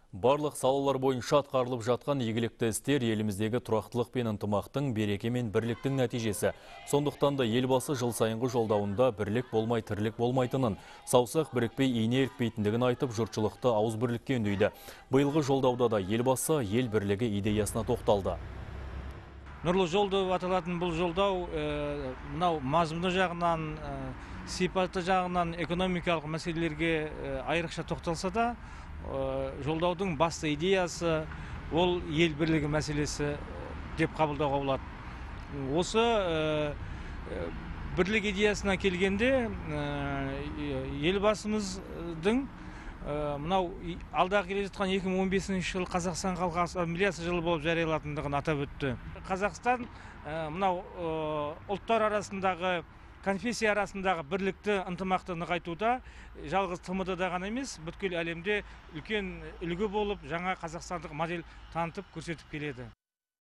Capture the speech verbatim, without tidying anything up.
Барлық салалар бойынша атқарылып жатқан игілікті істер еліміздегі тұрақтылық пен ынтымақтың, береке мен бірліктің нәтижесі. Сондықтан да елбасы жыл сайынғы жолдауында бірлік болмай тірлік болмайтынын, саусақ бірікпей ине ілікпейтіндігін айтып, жұртшылықты ауыз бірлікке үндейді. Биылғы жолдауда да елбасы ел бірлігі идеясына тоқталды. Нұрлы жол деп аталатын бұл жолдау мынау мазмұны жағынан, сипаты жағынан экономикалық мәселелерге айрықша тоқталса да, жолдаудың басты идеясы ол ел бірлігі мәселесі деп қабылдауға болады. Осы бірлік идеясына келгенде елбасымыздың мынау алдағы келе жатқан екі мың он бесінші жыл Қазақстан халқы ассамблеясы жылы болып жарияланатындығын атап өтті. Қазақстан мынау ұлттар арасындағы, конфессия арасындағы бірлікті, ынтымақты нығайтуда жалғыз Т М Д-да ғана емес, бүткіл әлемде үлкен үлгі болып, жаңа қазақстандық модель танытып көрсетіп келеді.